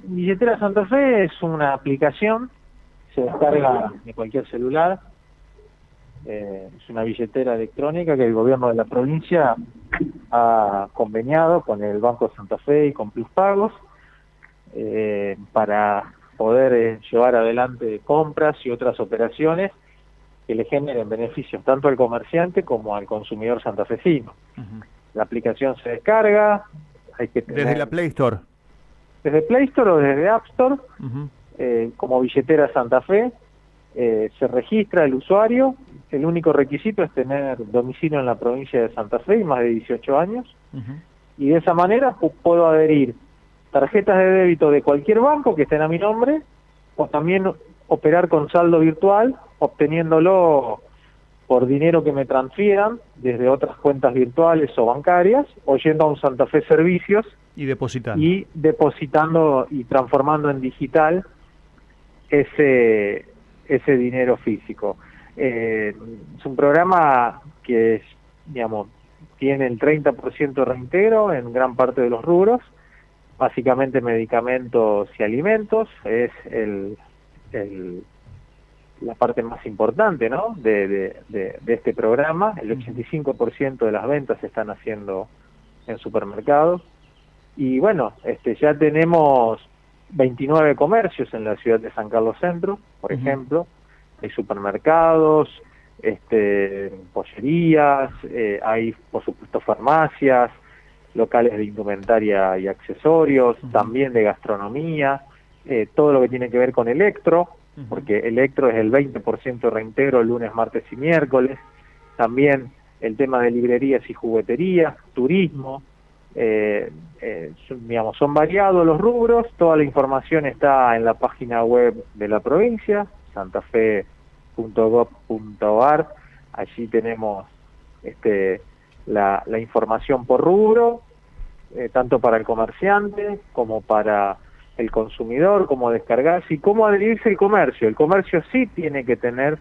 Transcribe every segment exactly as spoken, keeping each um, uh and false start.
Billetera Santa Fe es una aplicación, se descarga de cualquier celular, eh, es una billetera electrónica que el gobierno de la provincia ha conveniado con el Banco Santa Fe y con Pluspagos eh, para poder eh, llevar adelante compras y otras operaciones que le generen beneficios tanto al comerciante como al consumidor santafesino. Uh-huh. La aplicación se descarga, hay que tener... ¿Desde la Play Store? Desde Play Store o desde App Store, uh-huh. eh, como billetera Santa Fe, eh, se registra el usuario, el único requisito es tener domicilio en la provincia de Santa Fe y más de dieciocho años, uh-huh. y de esa manera puedo adherir tarjetas de débito de cualquier banco que estén a mi nombre, o también operar con saldo virtual, obteniéndolo por dinero que me transfieran desde otras cuentas virtuales o bancarias, o yendo a un Santa Fe Servicios y depositando y depositando y transformando en digital ese ese dinero físico. Eh, es un programa que, digamos, tiene el treinta por ciento de reintegro en gran parte de los rubros, básicamente medicamentos y alimentos, es el, el la parte más importante, ¿no?, de, de, de, de este programa. El ochenta y cinco por ciento de las ventas se están haciendo en supermercados. Y bueno, este ya tenemos veintinueve comercios en la ciudad de San Carlos Centro, por uh-huh. ejemplo. Hay supermercados, este, pollerías, eh, hay por supuesto farmacias, locales de indumentaria y accesorios, uh-huh. también de gastronomía, eh, todo lo que tiene que ver con electro, uh-huh. porque electro es el veinte por ciento de reintegro lunes, martes y miércoles, también el tema de librerías y jugueterías, turismo, eh, eh, son, digamos, son variados los rubros. Toda la información está en la página web de la provincia, santafe punto gob punto ar. Allí tenemos este, la, la información por rubro, eh, tanto para el comerciante como para el consumidor, cómo descargarse y cómo adherirse al comercio. El comercio sí tiene que tener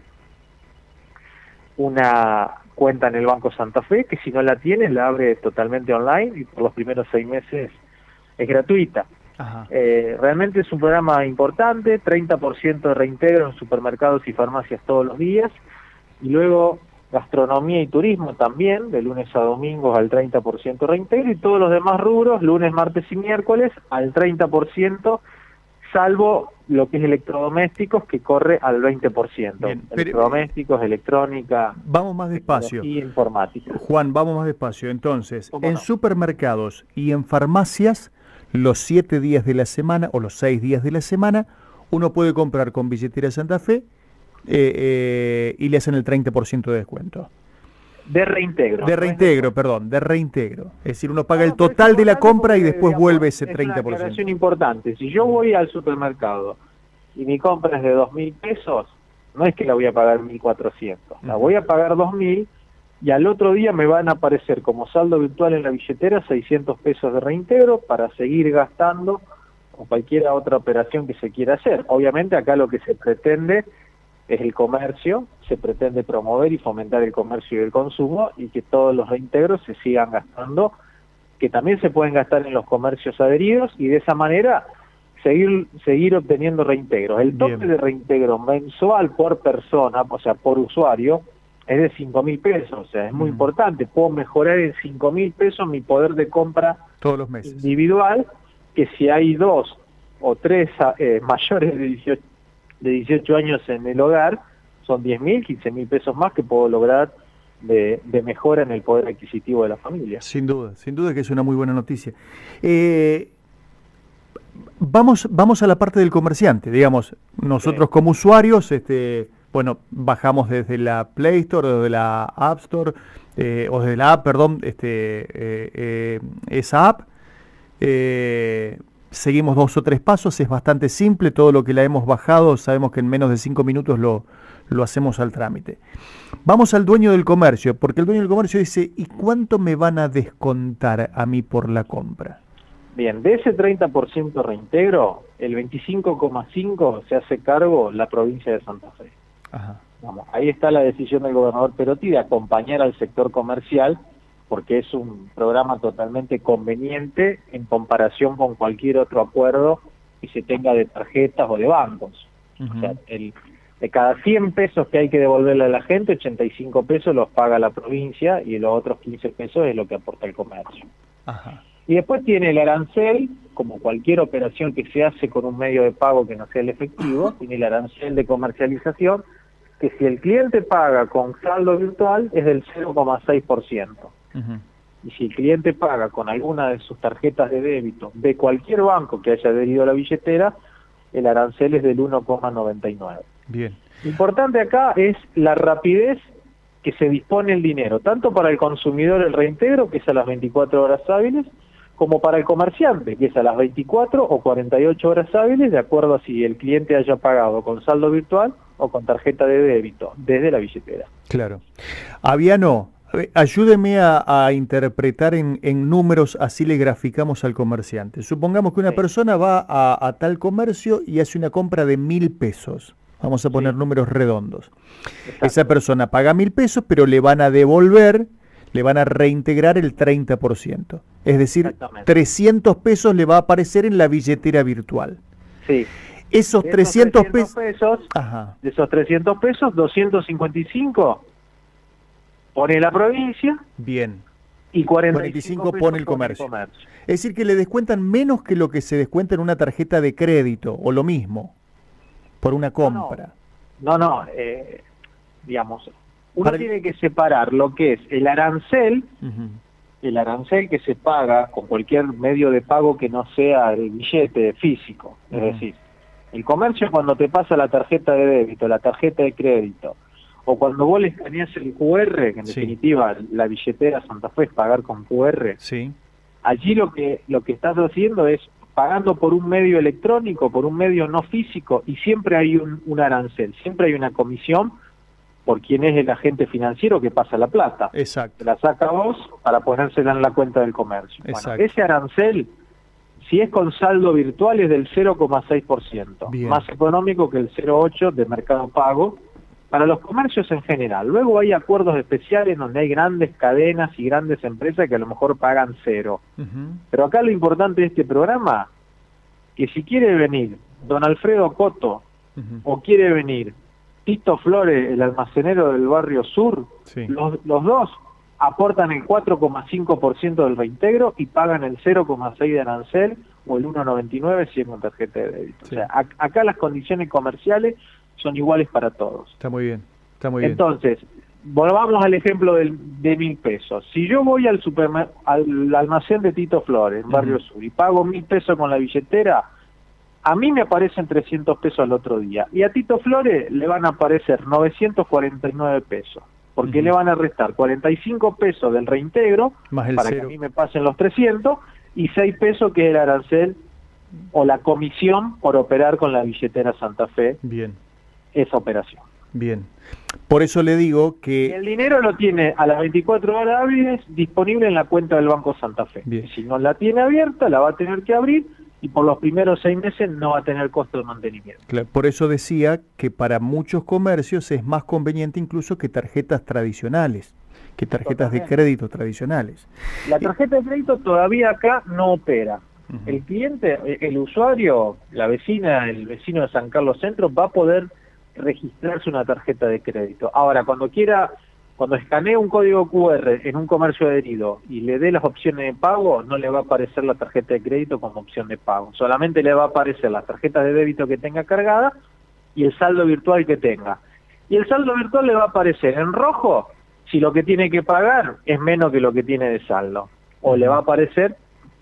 una cuenta en el Banco Santa Fe, que si no la tiene, la abre totalmente online y por los primeros seis meses es gratuita. Eh, realmente es un programa importante, treinta por ciento de reintegro en supermercados y farmacias todos los días, y luego gastronomía y turismo también, de lunes a domingos al treinta por ciento de reintegro, y todos los demás rubros, lunes, martes y miércoles, al treinta por ciento, salvo lo que es electrodomésticos, que corre al veinte por ciento. Bien, pero, electrodomésticos, electrónica... Vamos más despacio. Y informática. Juan, vamos más despacio. Entonces, en no? supermercados y en farmacias, los siete días de la semana, o los seis días de la semana, uno puede comprar con billetera Santa Fe eh, eh, y le hacen el treinta por ciento de descuento. De reintegro. De reintegro, perdón, de reintegro. Es decir, uno paga no, el total de la compra y después digamos, vuelve ese treinta por ciento. Es una aclaración importante. Si yo voy al supermercado y mi compra es de dos mil pesos, no es que la voy a pagar mil cuatrocientos. La voy a pagar dos mil y al otro día me van a aparecer como saldo virtual en la billetera seiscientos pesos de reintegro para seguir gastando o cualquier otra operación que se quiera hacer. Obviamente acá lo que se pretende es el comercio, se pretende promover y fomentar el comercio y el consumo y que todos los reintegros se sigan gastando, que también se pueden gastar en los comercios adheridos y de esa manera seguir seguir obteniendo reintegros. El tope Bien. de reintegro mensual por persona, o sea, por usuario, es de cinco mil pesos, o sea, es muy mm. importante. Puedo mejorar en cinco mil pesos mi poder de compra todos los meses individual, que si hay dos o tres eh, mayores de dieciocho, de dieciocho años en el hogar, son diez mil, quince mil pesos más que puedo lograr de, de mejora en el poder adquisitivo de la familia. Sin duda, sin duda que es una muy buena noticia. Eh, vamos, vamos a la parte del comerciante, digamos, nosotros sí. como usuarios, este, bueno, bajamos desde la Play Store o de la App Store, eh, o desde la app, perdón, este, eh, eh, esa app, eh, seguimos dos o tres pasos, es bastante simple, todo lo que la hemos bajado, sabemos que en menos de cinco minutos lo, lo hacemos al trámite. Vamos al dueño del comercio, porque el dueño del comercio dice, ¿y cuánto me van a descontar a mí por la compra? Bien, de ese treinta por ciento reintegro, el veinticinco coma cinco por ciento se hace cargo la provincia de Santa Fe. Ajá. Vamos, ahí está la decisión del gobernador Perotti de acompañar al sector comercial, porque es un programa totalmente conveniente en comparación con cualquier otro acuerdo que se tenga de tarjetas o de bancos. Uh-huh. O sea, el, de cada cien pesos que hay que devolverle a la gente, ochenta y cinco pesos los paga la provincia y los otros quince pesos es lo que aporta el comercio. Ajá. Y después tiene el arancel, como cualquier operación que se hace con un medio de pago que no sea el efectivo, tiene el arancel de comercialización, que si el cliente paga con saldo virtual es del cero coma seis por ciento. Uh-huh. Y si el cliente paga con alguna de sus tarjetas de débito de cualquier banco que haya adherido a la billetera, el arancel es del uno coma noventa y nueve. Bien. Importante acá es la rapidez que se dispone el dinero, tanto para el consumidor el reintegro, que es a las veinticuatro horas hábiles, como para el comerciante, que es a las veinticuatro o cuarenta y ocho horas hábiles, de acuerdo a si el cliente haya pagado con saldo virtual o con tarjeta de débito, desde la billetera. Claro. Aviano, ayúdeme a, a interpretar en, en números, así le graficamos al comerciante. Supongamos que una sí. persona va a, a tal comercio y hace una compra de mil pesos. Vamos a poner sí. números redondos. Exacto. Esa persona paga mil pesos, pero le van a devolver, le van a reintegrar el treinta por ciento. Es decir, trescientos pesos le va a aparecer en la billetera virtual. Sí. Esos de trescientos, esos trescientos pesos, Ajá. de esos trescientos pesos, doscientos cincuenta y cinco pone la provincia. Bien. Y cuarenta y cinco pone el comercio. el comercio. Es decir, que le descuentan menos que lo que se descuenta en una tarjeta de crédito, o lo mismo, por una compra. No, no, no eh, digamos, uno Para... tiene que separar lo que es el arancel, uh-huh. el arancel que se paga con cualquier medio de pago que no sea el billete físico. Uh-huh. Es decir, el comercio cuando te pasa la tarjeta de débito, la tarjeta de crédito, o cuando vos le escaneás el Q R, que en sí. definitiva la billetera Santa Fe es pagar con Q R, sí. allí lo que, lo que estás haciendo es pagando por un medio electrónico, por un medio no físico, y siempre hay un, un arancel, siempre hay una comisión por quien es el agente financiero que pasa la plata. Exacto. La saca vos para ponérsela en la cuenta del comercio. Exacto. Bueno, ese arancel, si es con saldo virtual, es del cero coma seis por ciento, más económico que el cero coma ocho por ciento de Mercado Pago, para los comercios en general. Luego hay acuerdos especiales donde hay grandes cadenas y grandes empresas que a lo mejor pagan cero. Uh-huh. Pero acá lo importante de este programa, que si quiere venir don Alfredo Coto, uh-huh. o quiere venir Tito Flores, el almacenero del barrio sur, sí. los, los dos aportan el cuatro coma cinco por ciento del reintegro y pagan el cero coma seis por ciento de arancel o el uno coma noventa y nueve por ciento si es con tarjeta de débito. Sí. O sea, a, acá las condiciones comerciales son iguales para todos. Está muy bien, está muy bien. Entonces, volvamos al ejemplo del, de mil pesos. Si yo voy al supermer al almacén de Tito Flores, en Barrio uh-huh. Sur, y pago mil pesos con la billetera, a mí me aparecen trescientos pesos al otro día. Y a Tito Flores le van a aparecer novecientos cuarenta y nueve pesos. Porque uh-huh. le van a restar cuarenta y cinco pesos del reintegro, más el para cero. Que a mí me pasen los trescientos, y seis pesos que es el arancel o la comisión por operar con la billetera Santa Fe. Bien. Esa operación. Bien. Por eso le digo que... Y el dinero lo tiene a las veinticuatro horas hábiles disponible en la cuenta del Banco Santa Fe. Bien. Si no la tiene abierta, la va a tener que abrir y por los primeros seis meses no va a tener costo de mantenimiento. Claro, por eso decía que para muchos comercios es más conveniente incluso que tarjetas tradicionales, que tarjetas Totalmente. de crédito tradicionales. La tarjeta de crédito todavía acá no opera. Uh-huh. El cliente, el usuario, la vecina, el vecino de San Carlos Centro va a poder registrarse una tarjeta de crédito. Ahora, cuando quiera, cuando escanee un código Q R en un comercio adherido y le dé las opciones de pago, no le va a aparecer la tarjeta de crédito como opción de pago. Solamente le va a aparecer las tarjetas de débito que tenga cargada y el saldo virtual que tenga. Y el saldo virtual le va a aparecer en rojo si lo que tiene que pagar es menos que lo que tiene de saldo. O le va a aparecer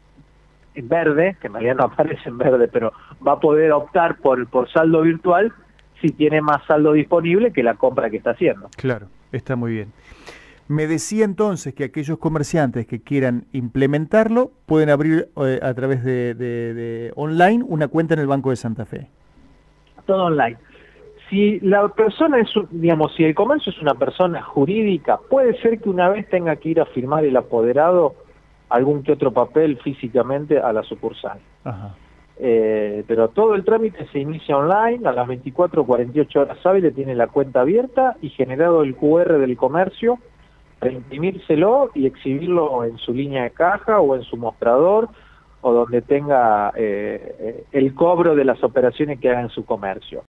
en verde, que en realidad no aparece en verde, pero va a poder optar por, por saldo virtual si tiene más saldo disponible que la compra que está haciendo. Claro, está muy bien. Me decía entonces que aquellos comerciantes que quieran implementarlo pueden abrir eh, a través de, de, de online una cuenta en el Banco de Santa Fe. Todo online. Si la persona es, digamos, si el comercio es una persona jurídica, puede ser que una vez tenga que ir a firmar el apoderado algún que otro papel físicamente a la sucursal. Ajá. Eh, pero todo el trámite se inicia online, a las veinticuatro o cuarenta y ocho horas hábiles tiene la cuenta abierta y generado el Q R del comercio, reimprimírselo y exhibirlo en su línea de caja o en su mostrador o donde tenga eh, el cobro de las operaciones que haga en su comercio.